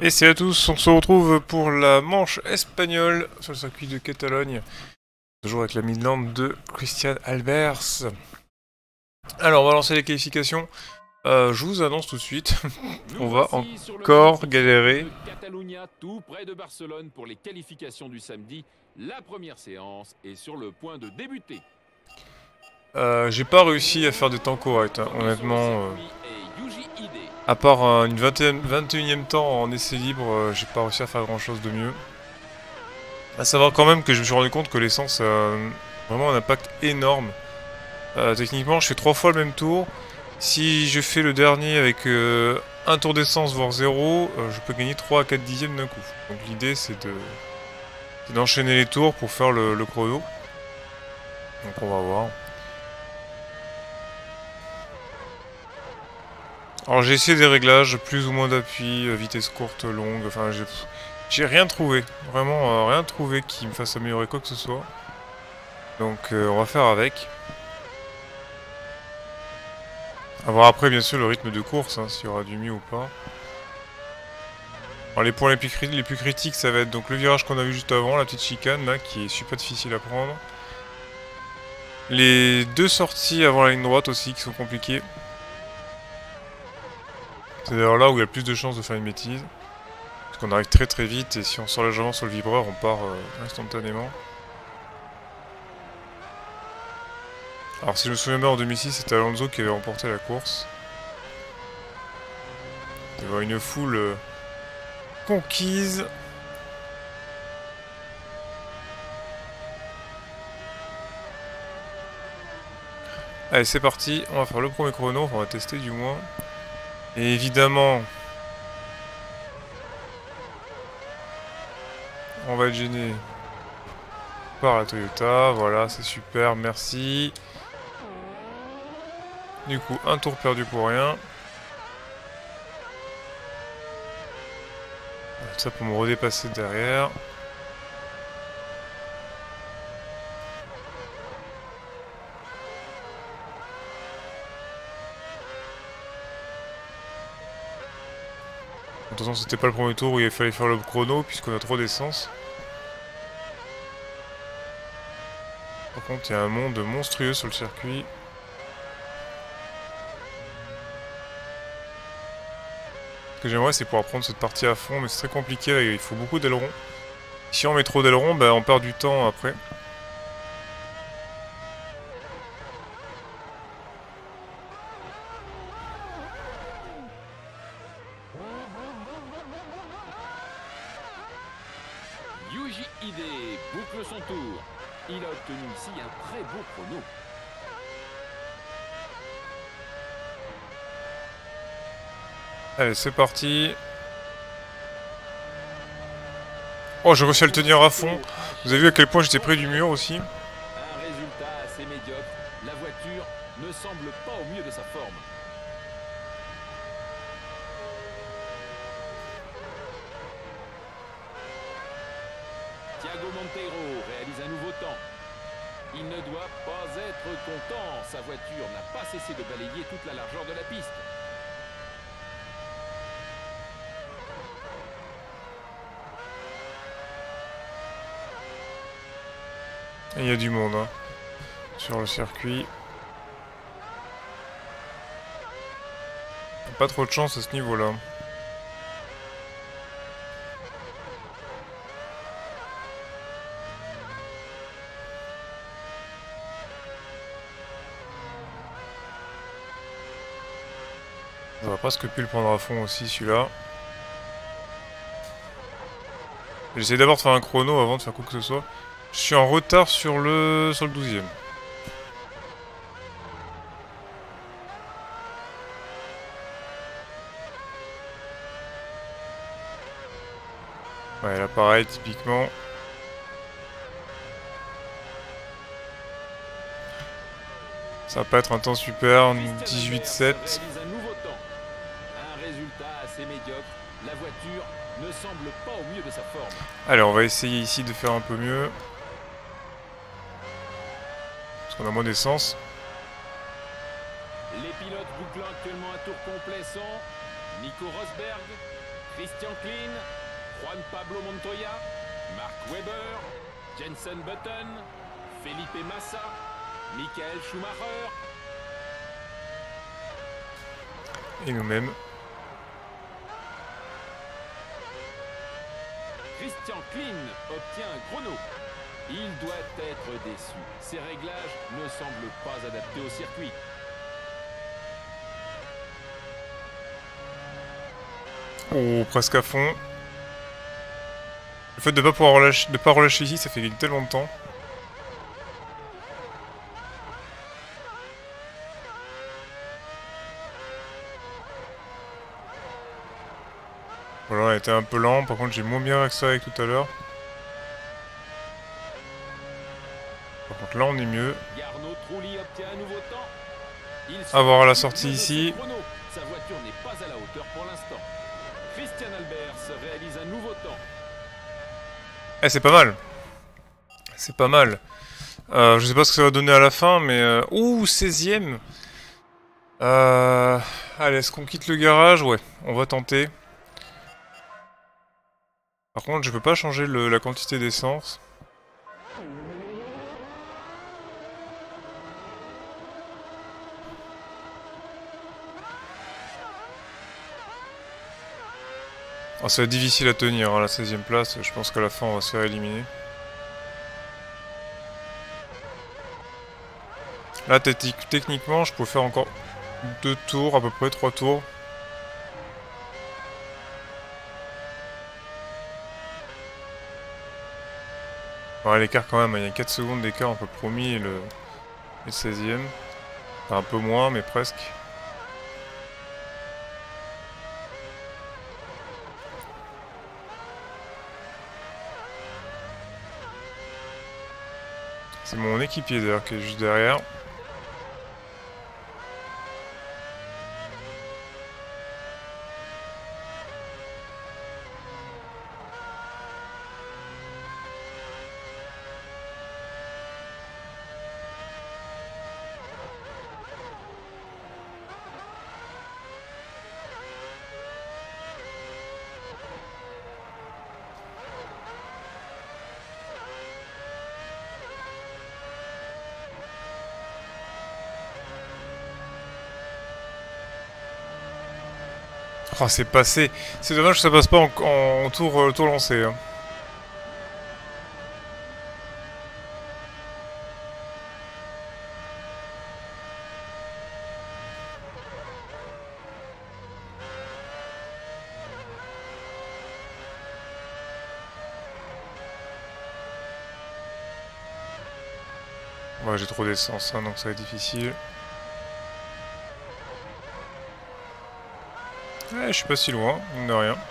Et salut à tous, on se retrouve pour la manche espagnole sur le circuit de Catalogne. Toujours avec la Midland de Christian Albers. Alors on va lancer les qualifications. Je vous annonce tout de suite, on va encore galérer. Catalunya, tout près de Barcelone pour les qualifications du samedi. La première séance est sur le point de débuter. J'ai pas réussi à faire des temps corrects, hein, honnêtement. À part une 21e temps en essai libre, j'ai pas réussi à faire grand chose de mieux. À savoir quand même que je me suis rendu compte que l'essence a vraiment un impact énorme. Techniquement, je fais 3 fois le même tour. Si je fais le dernier avec un tour d'essence voire 0, je peux gagner 3 à 4 dixièmes d'un coup. Donc l'idée c'est d'enchaîner les tours pour faire le chrono. Donc on va voir. Alors j'ai essayé des réglages, plus ou moins d'appui, vitesse courte, longue, enfin j'ai rien trouvé. Vraiment rien trouvé qui me fasse améliorer quoi que ce soit. Donc on va faire avec. A voir après bien sûr le rythme de course, hein, s'il y aura du mieux ou pas. Alors les points les plus critiques ça va être donc le virage qu'on a vu juste avant, la petite chicane là qui est super difficile à prendre. Les deux sorties avant la ligne droite aussi qui sont compliquées. C'est d'ailleurs là où il y a le plus de chances de faire une bêtise. Parce qu'on arrive très très vite et si on sort légèrement sur le vibreur on part instantanément. Alors si je me souviens bien en 2006 c'était Alonso qui avait remporté la course. Devant une foule conquise. Allez c'est parti, on va faire le premier chrono, on va tester du moins. Et évidemment, on va être gêné par la Toyota, voilà c'est super, merci. Du coup un tour perdu pour rien. Tout ça pour me redépasser derrière. De toute façon c'était pas le premier tour où il fallait faire le chrono puisqu'on a trop d'essence. Par contre il y a un monde monstrueux sur le circuit. Ce que j'aimerais c'est pouvoir prendre cette partie à fond mais c'est très compliqué là, il faut beaucoup d'ailerons. Si on met trop d'ailerons, bah, on perd du temps après. Yuji Ide boucle son tour. Il a obtenu ici un très beau chrono. Allez c'est parti. Oh j'ai réussi à le tenir à fond. Vous avez vu à quel point j'étais près du mur aussi. Un résultat assez médiocre. La voiture ne semble pas au mieux de sa forme. Thiago Monteiro réalise un nouveau temps. Il ne doit pas être content. Sa voiture n'a pas cessé de balayer toute la largeur de la piste. Et il y a du monde hein, sur le circuit. Pas trop de chance à ce niveau-là. On va presque pu le prendre à fond aussi celui-là. J'essaie d'abord de faire un chrono avant de faire quoi que ce soit. Je suis en retard sur le 12e. Ouais là pareil typiquement. Ça va pas être un temps super, 18-7. Un nouveau temps. Un résultat assez médiocre. La voiture ne semble pas au mieux de sa forme. Allez, on va essayer ici de faire un peu mieux. Parce qu'on a moins d'essence. Les pilotes bouclant actuellement un tour complet sont Nico Rosberg, Christian Klein, Juan Pablo Montoya, Mark Webber, Jensen Button, Felipe Massa, Michael Schumacher. Et nous-mêmes. Christian Klein obtient un chrono. Il doit être déçu. Ces réglages ne semblent pas adaptés au circuit. Oh, presque à fond. Le fait de pas relâcher ici, ça fait gagner tellement de temps. Voilà, on a été un peu lent. Par contre, j'ai moins bien accéléré que tout à l'heure. Par contre, là, on est mieux. Jarno Trulli obtient un nouveau temps. À voir à la sortie ici. Sa voiture n'est pas à la hauteur pour l'instant. Christian Albers réalise un nouveau temps. Eh, c'est pas mal. C'est pas mal. Je sais pas ce que ça va donner à la fin, mais... Ouh, 16ème. Allez, est-ce qu'on quitte le garage? Ouais, on va tenter. Par contre, je peux pas changer la quantité d'essence. Oh, ça va être difficile à tenir, hein, la 16ème place. Je pense qu'à la fin, on va se faire éliminer. Là, techniquement, je peux faire encore 2 tours, à peu près 3 tours. Bon, l'écart quand même, il y a 4 secondes d'écart entre le premier et le 16ème. Enfin, un peu moins, mais presque. C'est mon équipier d'ailleurs qui est juste derrière. Oh, c'est passé. C'est dommage que ça passe pas en tour lancé. Hein. Ouais, j'ai trop d'essence, hein, donc ça va être difficile. Ouais, je suis pas si loin, mine de rien.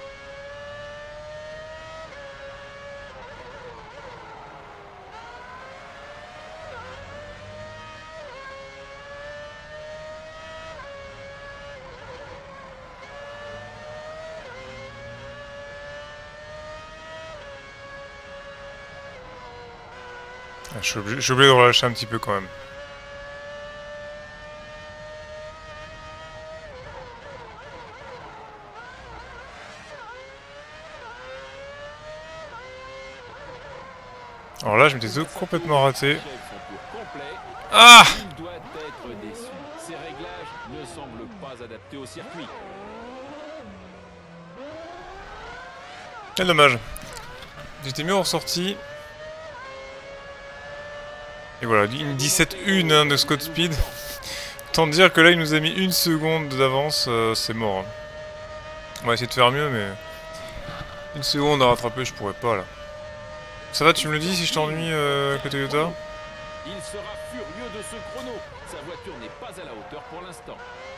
Ah, je suis obligé de relâcher un petit peu quand même. Alors là, je m'étais complètement raté. Ah! Il doit être déçu. Ces réglages ne semblent pas adaptés au circuit. Quel dommage. J'étais mieux ressorti. Et voilà, une 17-1 hein, de Scott Speed. Tant dire que là, il nous a mis 1 seconde d'avance, c'est mort. Hein. On va essayer de faire mieux, mais... 1 seconde à rattraper, je pourrais pas, là. Ça va, tu me le dis si je t'ennuie, côté Toyota? Il sera furieux de ce chrono. Sa voiture n'est pas à la hauteur pour l'instant.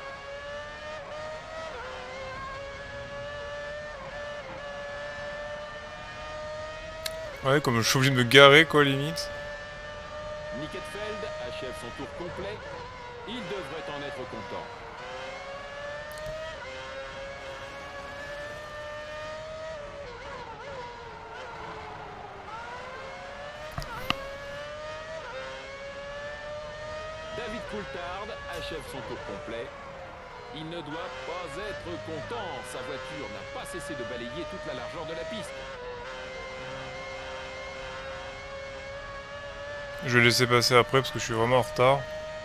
Ouais, comme je suis obligé de me garer, quoi, limite. Nick Heidfeld achève son tour complet. Il devrait en être content. David Coulthard achève son tour complet. Il ne doit pas être content. Sa voiture n'a pas cessé de balayer toute la largeur de la piste. Je vais laisser passer après parce que je suis vraiment en retard.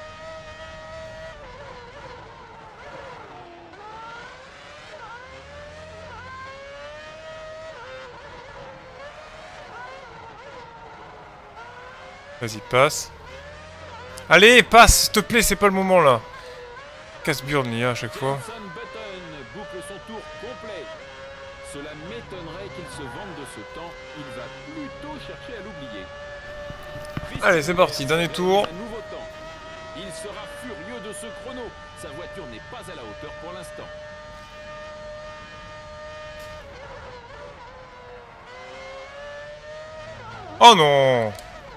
Vas-y, passe. Allez, passe, s'il te plaît, c'est pas le moment là. Casse-burne, l'IA à chaque fois. Jenson Button boucle son tour complet. Cela m'étonnerait qu'il se vante de ce temps. Il va plutôt chercher à l'oublier. Allez, c'est parti, dernier tour. Un nouveau temps. Il sera furieux de ce chrono. Sa voiture n'est pas à la hauteur pour l'instant. Oh non!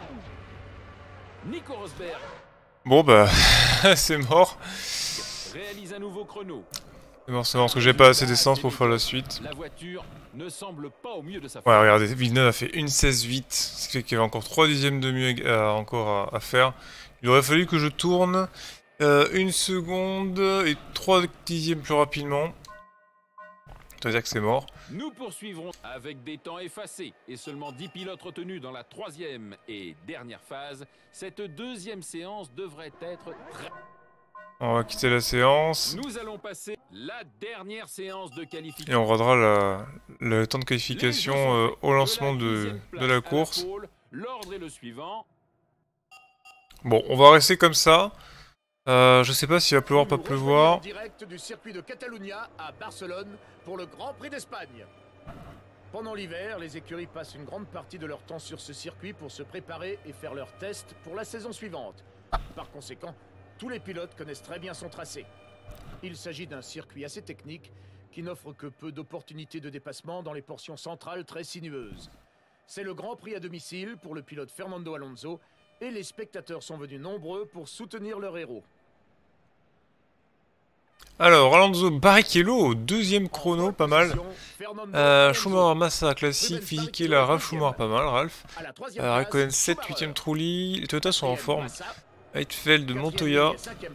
Nico Rosberg Bon bah, c'est mort. réalise un nouveau chrono. C'est mort, parce que j'ai pas assez d'essence pour faire la suite. La voiture ne semble pas au mieux de sa Ouais, forme. regardez, Villeneuve a fait une 16-8, ce qui fait qu'il y avait encore 3 dixièmes de mieux encore à faire. Il aurait fallu que je tourne une seconde et 3 dixièmes plus rapidement. Ça veut dire que c'est mort. Nous poursuivrons avec des temps effacés et seulement 10 pilotes retenus dans la troisième et dernière phase. Cette deuxième séance devrait être très... On va quitter la séance. Nous allons passer la dernière séance de Et qualification. on regardera le temps de qualification au lancement de la course. L'ordre est le suivant. Bon, on va rester comme ça. Je sais pas s'il va pleuvoir, pas pleuvoir. En direct du circuit de Catalunya à Barcelone pour le Grand Prix d'Espagne. Pendant l'hiver, les écuries passent une grande partie de leur temps sur ce circuit pour se préparer et faire leurs tests pour la saison suivante. Par conséquent, tous les pilotes connaissent très bien son tracé. Il s'agit d'un circuit assez technique qui n'offre que peu d'opportunités de dépassement dans les portions centrales très sinueuses. C'est le Grand Prix à domicile pour le pilote Fernando Alonso et les spectateurs sont venus nombreux pour soutenir leur héros. Alors, Alonso Barrichello, deuxième chrono, pas mal. Schumacher, Massa, classique, Fisichella, Ralf Schumacher, pas mal, Ralf. Raikkonen 7, 8ème Trulli. Les Toyota sont en forme. Heidfeld, Montoya.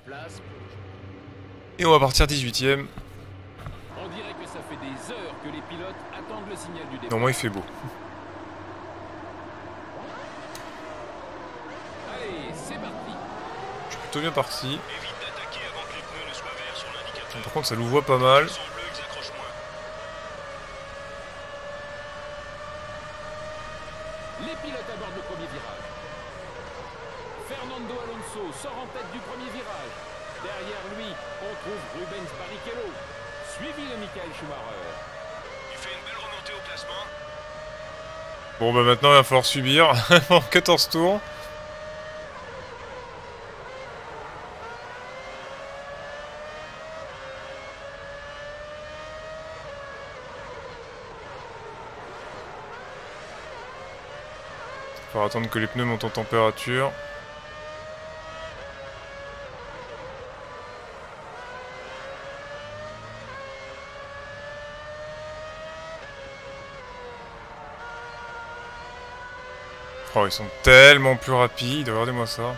Et on va partir 18ème. On dirait que ça fait des heures que les pilotes attendent le signal du départ. Non, moi il fait beau. Allez, c'est parti. Je suis plutôt bien parti. Par contre, ça louvoie pas mal. Les pilotes abordent le premier virage. Fernando Alonso sort en tête du premier virage. Derrière lui, on trouve Rubens Barrichello, suivi de Michael Schumacher. Il fait une belle remontée au classement. Bon, bah maintenant il va falloir subir en 14 tours. Il va falloir attendre que les pneus montent en température. Oh, ils sont tellement plus rapides, regardez-moi ça.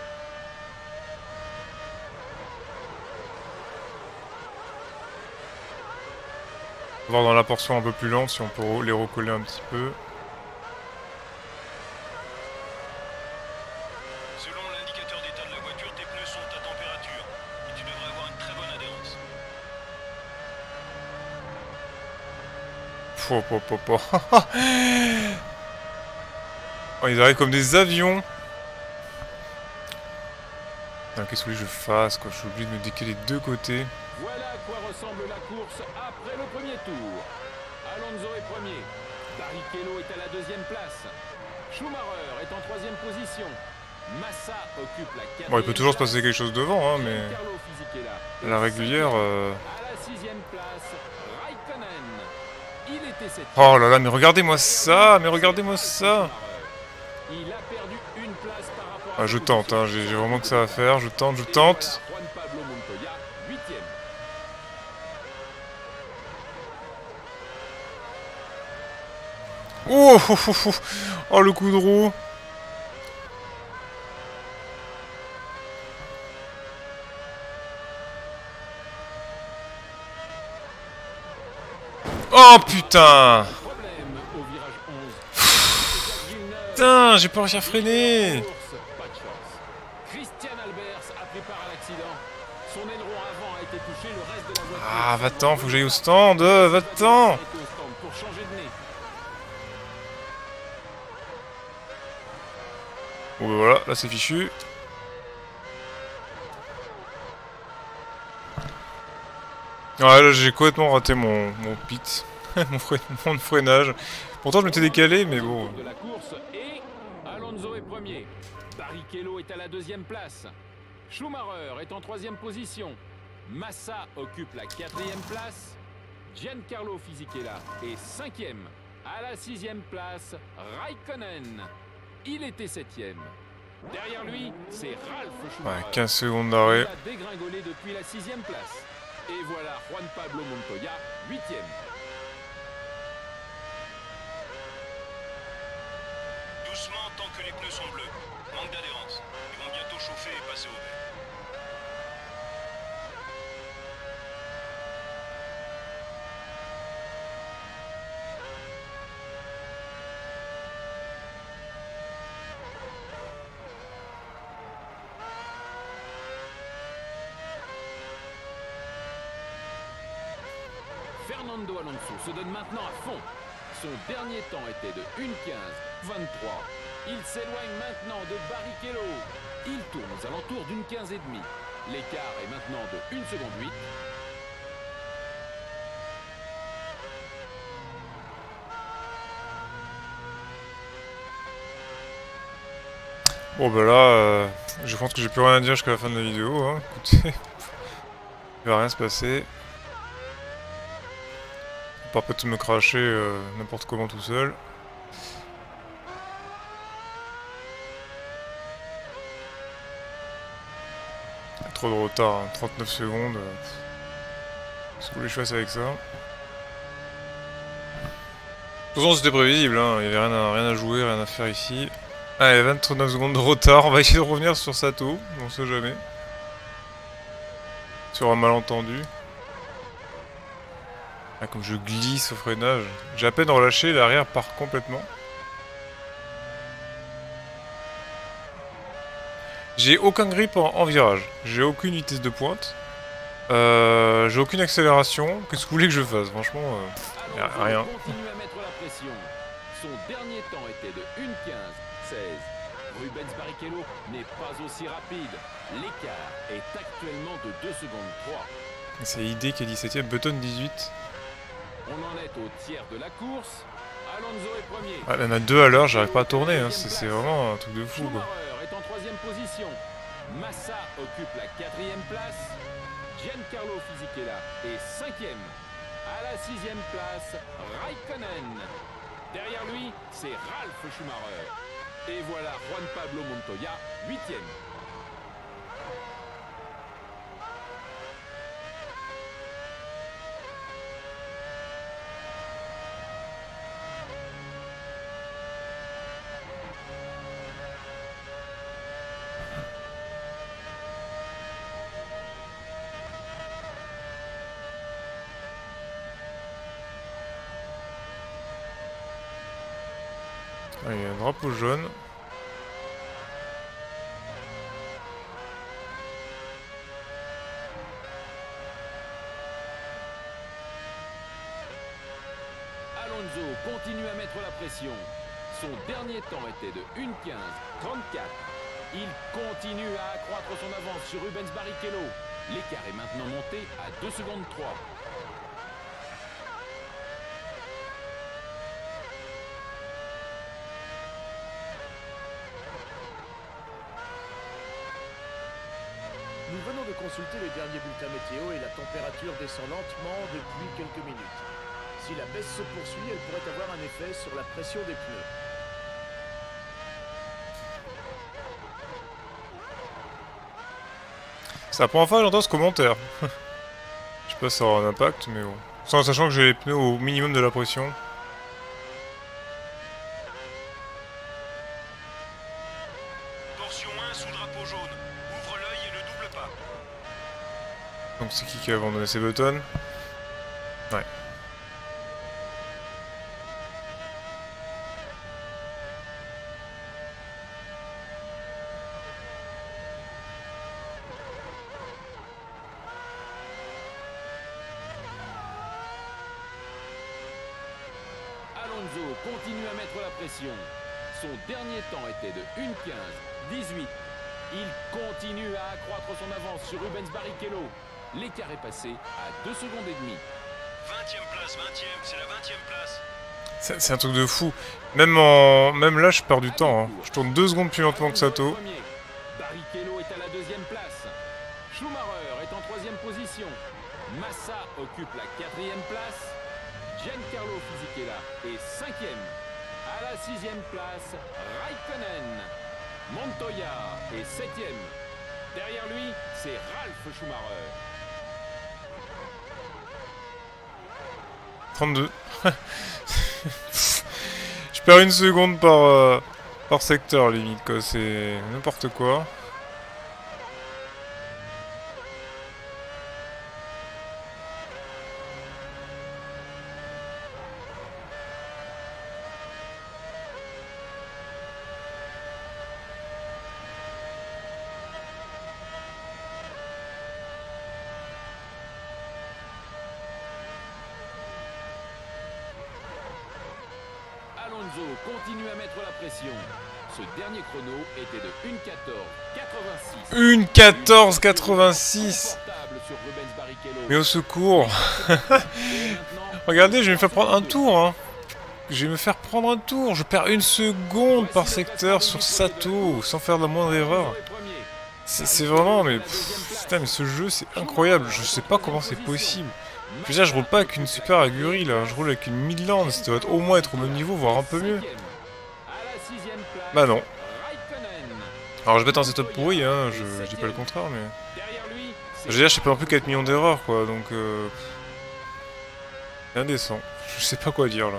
On va voir dans la portion un peu plus lente si on peut les recoller un petit peu. Selon l'indicateur d'état de la voiture, tes pneus sont à température. Et tu devrais avoir une très bonne adhérence. Oh, ils arrivent comme des avions. Qu'est-ce que je fasse quoi? Je suis obligé de me décaler des deux côtés. Voilà à quoi ressemble la course après le premier tour. Alonso est premier. Barrichello est à la deuxième place. Schumacher est en troisième position. Massa occupe la quatrième. Bon, il peut toujours se passer quelque chose devant, hein, mais Giancarlo Fisichella à la régulière. à la sixième place, Raikkonen. Il était septième. Oh là là, mais regardez-moi ça, mais regardez-moi ça. Il a perdu une place par rapport à Ah, je tente, hein, j'ai vraiment que ça à faire, je tente. Juan Pablo Montoya, huitième. Oh, oh, oh, oh, oh, le coup de roue. Oh putain! Problème au virage 11. Putain, j'ai pas réussi à freiner! Pas de chance. Christian Albers a pris part à l'accident. Son aileron avant a été touché, le reste de la voiture. Ah, va-t'en, faut que j'aille au stand, va-t'en! Pour changer de nez. Bon, bah voilà, là c'est fichu. Ouais, là j'ai complètement raté mon pit, mon freinage. Pourtant je m'étais décalé, mais bon. De la course et Alonso est premier. Barrichello est à la deuxième place. Schumacher est en troisième position. Massa occupe la quatrième place. Giancarlo Fisichella est cinquième. À la sixième place, Raikkonen. Il était septième. Derrière lui, c'est Ralf Schumacher. Ouais, 15 secondes d'arrêt. Il a dégringolé depuis la sixième place. Et voilà Juan Pablo Montoya, huitième. Doucement tant que les pneus sont bleus. Manque d'adhérence. Ils vont bientôt chauffer et passer au vert. Fernando Alonso se donne maintenant à fond. Son dernier temps était de 1:15:23. Il s'éloigne maintenant de Barrichello. Il tourne aux alentours d'une 15 et demi. L'écart est maintenant de 1:08. Bon bah là, je pense que j'ai plus rien à dire jusqu'à la fin de la vidéo, hein. Écoutez, il va rien se passer. À part peut-être me cracher n'importe comment tout seul. Trop de retard, hein. 39 secondes. Qu'est-ce que vous voulez que je fasse avec ça? De toute façon c'était prévisible, hein. Il n'y avait rien à jouer, rien à faire ici. Allez, 29 secondes de retard, on va essayer de revenir sur Sato, on sait jamais. Sur un malentendu. Ah, comme je glisse au freinage. J'ai à peine relâché, l'arrière part complètement. J'ai aucun grip en virage. J'ai aucune vitesse de pointe. J'ai aucune accélération. Qu'est-ce que vous voulez que je fasse? Franchement, rien. Continue à mettre la pression. Son dernier temps était de 1:15:16. Rubens Barrichello n'est pas aussi rapide. L'écart est actuellement de 2:03. C'est ID qui est 17ème, Button 18. On en est au tiers de la course. Alonso est premier. Ah, même à 2 à l'heure, j'arrive pas à tourner, hein. C'est vraiment un truc de fou, quoi. Schumacher est en troisième position. Massa occupe la quatrième place. Giancarlo Fisichella est cinquième. À la sixième place, Raikkonen. Derrière lui, c'est Ralf Schumacher. Et voilà Juan Pablo Montoya, huitième. Ah, il y a un drapeau jaune. Alonso continue à mettre la pression. Son dernier temps était de 1:15:34. Il continue à accroître son avance sur Rubens Barrichello. L'écart est maintenant monté à 2:03. Nous venons de consulter les derniers bulletins météo et la température descend lentement depuis quelques minutes. Si la baisse se poursuit, elle pourrait avoir un effet sur la pression des pneus. C'est la première fois que j'entends ce commentaire. Je sais pas si ça aura un impact, mais bon. Sans sachant que j'ai les pneus au minimum de la pression. Portion 1 sous drapeau jaune. Ouvre l'œil et ne double pas. Donc c'est qui a abandonné ses buttons? Ouais. position. Son dernier temps était de 1:15-18. Il continue à accroître son avance sur Rubens Barrichello. L'écart est passé à 2 secondes et demie. 20e place, 20e, c'est la 20e place. C'est un truc de fou. Même là, je perds du temps. Hein. Je tourne 2 secondes plus lentement que Sato. Barrichello est à la 2e place. Schumacher est en 3e position. Massa occupe la 4e place. Giancarlo Fisichella est 5e. À la 6e place, Raikkonen. Montoya est 7e. Derrière lui, c'est Ralf Schumacher. 32. Je perds 1 seconde par secteur limite quoi, c'est n'importe quoi. Alonso continue à mettre la pression. Ce dernier chrono était de 1:14-86. 1:14,86. Mais au secours. Regardez, je vais me faire prendre un tour. Hein. Je vais me faire prendre un tour. Je perds 1 seconde par secteur sur Sato sans faire la moindre erreur. C'est vraiment... Mais, putain, mais ce jeu, c'est incroyable. Je sais pas comment c'est possible. Je veux dire, je roule pas avec une Super Aguri là, je roule avec une Midland, ça doit au moins être au même niveau, voire un peu mieux. Bah non. Alors je vais être un setup pourri, hein, je dis pas le contraire, mais... Je veux dire, je sais pas non plus 4 millions d'erreurs quoi, donc... C'est indécent, je sais pas quoi dire là.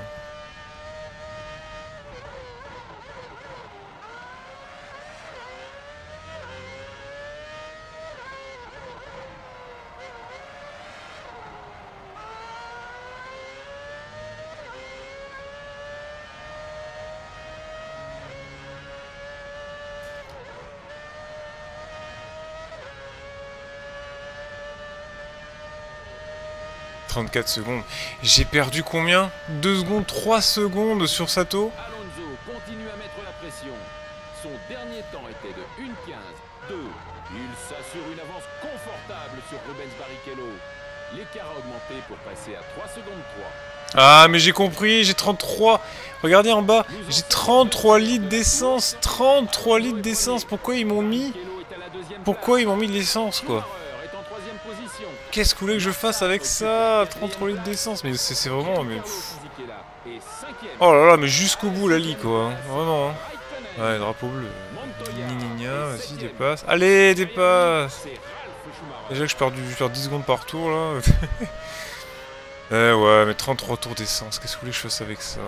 Secondes. J'ai perdu combien? 2 secondes, 3 secondes sur Sato. Alonso continue à mettre la pression. Son dernier temps était de 1:15-2. Il s'assure une avance confortable sur Rubens Barrichello. L'écart a augmenté pour passer à 3 secondes 3. Ah mais j'ai compris, j'ai 33. Regardez en bas, j'ai 33 litres d'essence. 33 litres d'essence, pourquoi ils m'ont mis... Pourquoi ils m'ont mis de l'essence quoi? Qu'est-ce que vous voulez que je fasse avec ça? 33 litres d'essence, mais c'est vraiment... Mais... Oh là là, mais jusqu'au bout la ligue quoi, vraiment. Hein. Ouais, drapeau bleu. Vas-y, dépasse. Allez, dépasse. Déjà que je perds 10 secondes par tour là. Eh ouais, mais 33 tours d'essence, qu'est-ce que vous voulez que je fasse avec ça?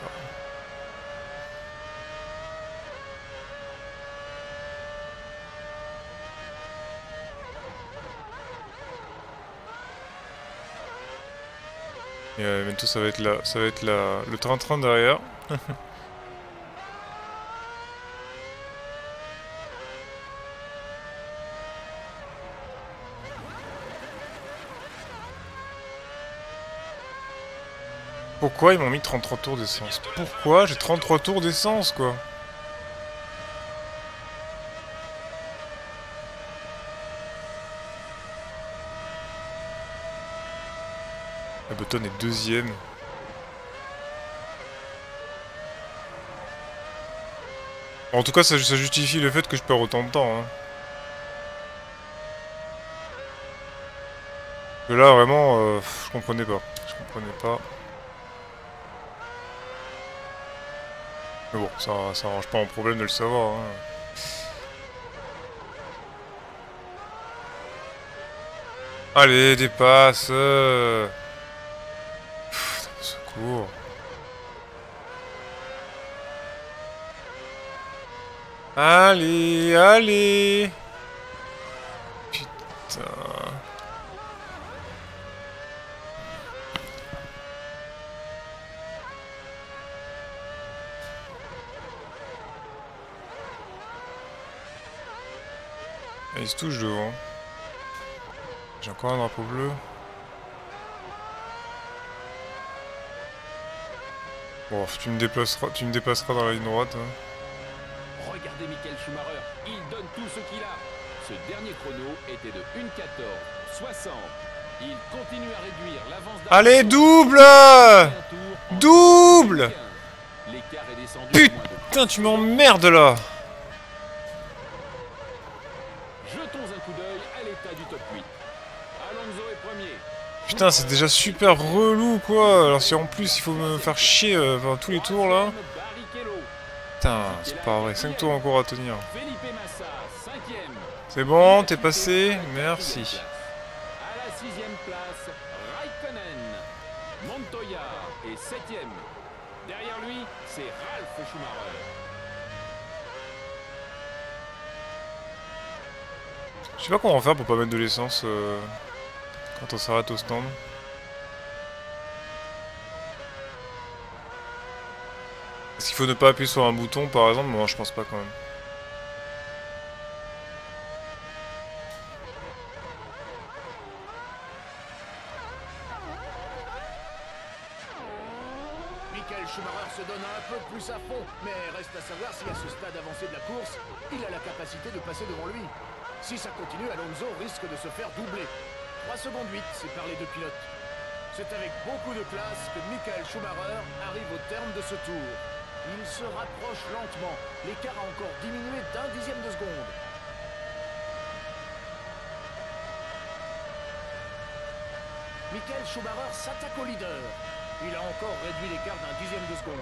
Et bientôt ça va être le train-train derrière. Pourquoi ils m'ont mis 33 tours d'essence? Pourquoi j'ai 33 tours d'essence quoi? Button est 2ème. En tout cas, ça justifie le fait que je perds autant de temps. Hein. Que là, vraiment, je comprenais pas. Je comprenais pas. Mais bon, ça arrange pas mon problème de le savoir. Hein. Allez, dépasse. Secours. Allez, allez. Putain. Il se touche devant. J'ai encore un drapeau bleu. Bon, tu me dépasseras dans la ligne droite. Hein. Regardez Michael Schumacher, il donne tout ce qu'il a. Ce dernier chrono était de 1:14:60. Il continue à réduire l'avance. Allez, double! Double! L'écart est descendu de moins de... Putain, tu m'emmerdes là! Jetons un coup d'œil à l'état du top 8. Alonso est premier. Putain, c'est déjà super relou quoi! Alors si en plus il faut me faire chier pendant tous les tours là... Putain, c'est pas vrai, 5 tours encore à tenir. C'est bon, t'es passé, merci. À la 6e place, Raikkonen. Montoya est 7e. Derrière lui, c'est Ralf Schumacher. Je sais pas comment faire pour pas mettre de l'essence quand on s'arrête au stand. Est-ce qu'il faut ne pas appuyer sur un bouton par exemple? Moi je pense pas quand même. Michael Schumacher se donne un peu plus à fond, mais reste à savoir si à ce stade avancé de la course, il a la capacité de passer devant lui. Si ça continue, Alonso risque de se faire doubler. 3 secondes 8, c'est par les deux pilotes. C'est avec beaucoup de classe que Michael Schumacher arrive au terme de ce tour. Il se rapproche lentement. L'écart a encore diminué d'1 dixième de seconde. Michael Schumacher s'attaque au leader. Il a encore réduit l'écart d'1 dixième de seconde.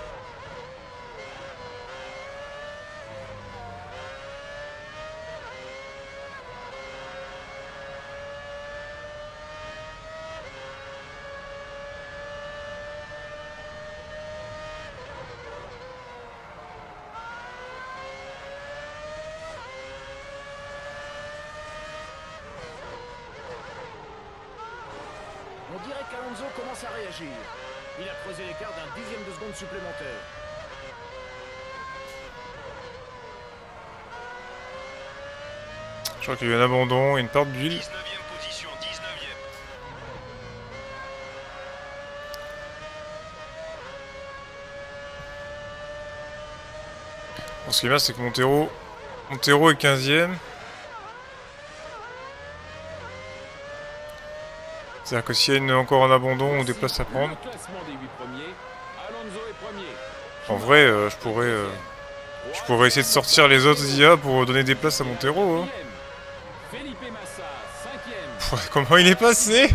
On dirait qu'Alonso commence à réagir. Il a creusé l'écart d'1 dixième de seconde supplémentaire. Je crois qu'il y a eu un abandon et une perte d'huile. 19e position, 19e. Bon, ce qui est bien c'est que Montero est 15e. C'est-à-dire que s'il y a encore un abandon ou des places à prendre, en vrai, je pourrais essayer de sortir les autres IA pour donner des places à Montero. Hein. Comment il est passé?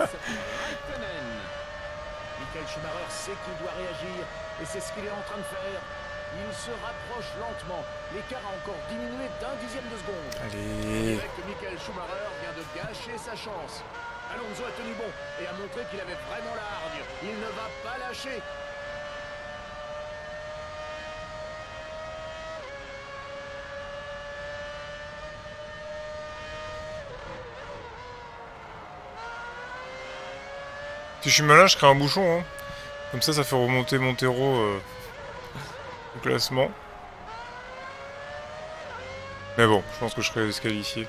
Michael Schumacher sait qu'il doit réagir et c'est ce qu'il est en train de faire. Il se rapproche lentement. L'écart a encore diminué d'1 dixième de seconde. Allez. Que Michael Schumacher vient de gâcher sa chance. Alonso a tenu bon et a montré qu'il avait vraiment la hargne. Il ne va pas lâcher. Si je suis malin, je crée un bouchon. Hein. Comme ça fait remonter Montero au classement. Mais bon, je pense que je serai disqualifié.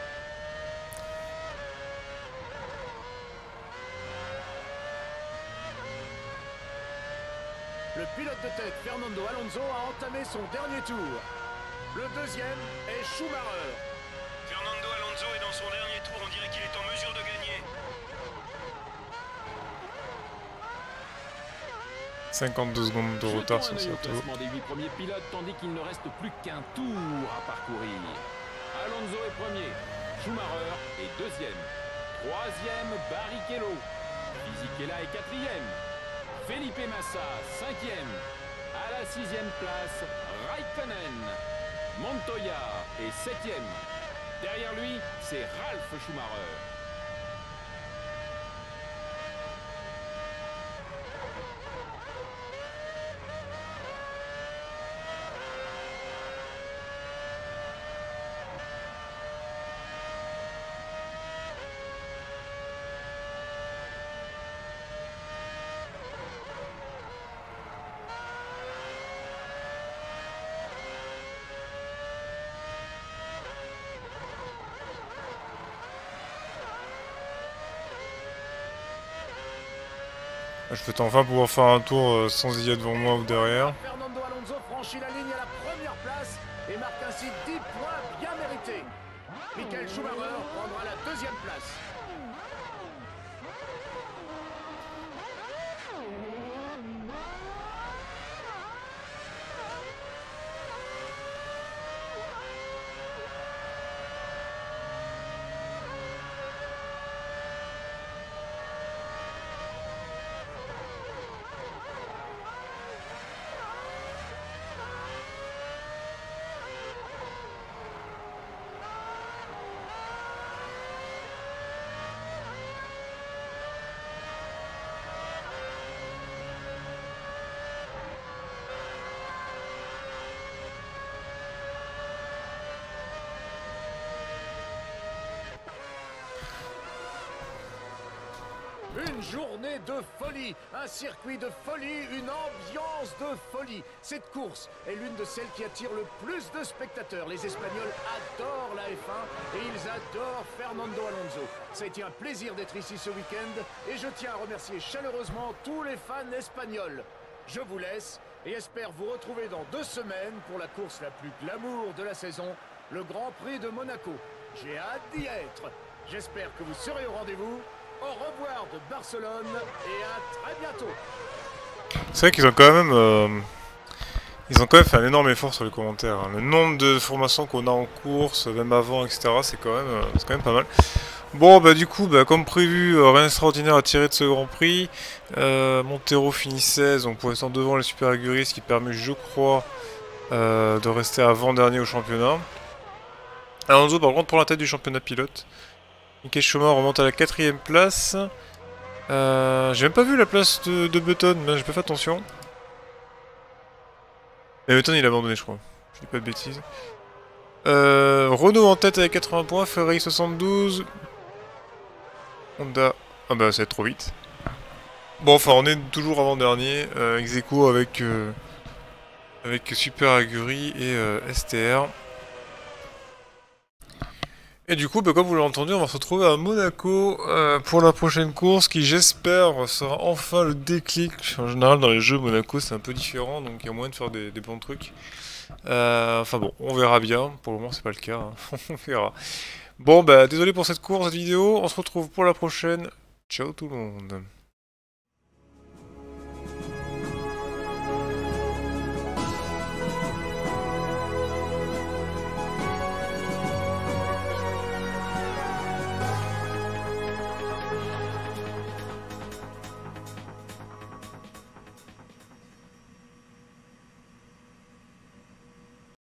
Le pilote de tête, Fernando Alonso, a entamé son dernier tour. Le deuxième est Schumacher. Fernando Alonso est dans son dernier tour, on dirait qu'il est en mesure de gagner. 52 secondes de retard sur Jetons un œil au Sato. classement des 8 premiers pilotes, tandis qu'il ne reste plus qu'un tour à parcourir. Alonso est premier, Schumacher est deuxième, troisième Barrichello, Fisichella est quatrième, Felipe Massa cinquième, à la 6e place Raikkonen, Montoya est septième. Derrière lui, c'est Ralf Schumacher. Je vais enfin pouvoir faire un tour sans y être devant moi ou derrière. Fernando Alonso franchit la ligne à la première place et marque ainsi 10 points bien mérités. Michael Schumacher prendra la deuxième place. Une journée de folie, un circuit de folie, une ambiance de folie. Cette course est l'une de celles qui attire le plus de spectateurs. Les Espagnols adorent la F1 et ils adorent Fernando Alonso. Ça a été un plaisir d'être ici ce week-end et je tiens à remercier chaleureusement tous les fans espagnols. Je vous laisse et espère vous retrouver dans 2 semaines pour la course la plus glamour de la saison, le Grand Prix de Monaco. J'ai hâte d'y être. J'espère que vous serez au rendez-vous. Au revoir de Barcelone et à très bientôt. C'est vrai qu'ils ont quand même... Ils ont quand même fait un énorme effort sur les commentaires. Hein. Le nombre de formations qu'on a en course, même avant, etc., c'est quand même pas mal. Bon, bah du coup, bah, comme prévu, rien d'extraordinaire à tirer de ce Grand Prix. Montero finit 16, donc pour l'instant devant les Super Aguri, ce qui permet, je crois, de rester avant-dernier au championnat. Alonso, par contre, pour la tête du championnat pilote. Michael Schumacher remonte à la 4ème place. J'ai même pas vu la place de Button, mais j'ai pas fait attention. Mais Button il a abandonné, je crois. Je dis pas de bêtises. Renault en tête avec 80 points, Ferrari 72. Honda. Ah bah ça va être trop vite. Bon, enfin on est toujours avant-dernier. Ex-aequo avec Super Aguri et STR. Et du coup, bah, comme vous l'avez entendu, on va se retrouver à Monaco pour la prochaine course qui, j'espère, sera enfin le déclic. En général, dans les jeux, Monaco, c'est un peu différent, donc il y a moyen de faire des bons trucs. Enfin bon, on verra bien. Pour le moment, c'est pas le cas. Hein. On verra. Bon, bah, désolé pour cette course, cette vidéo. On se retrouve pour la prochaine. Ciao tout le monde.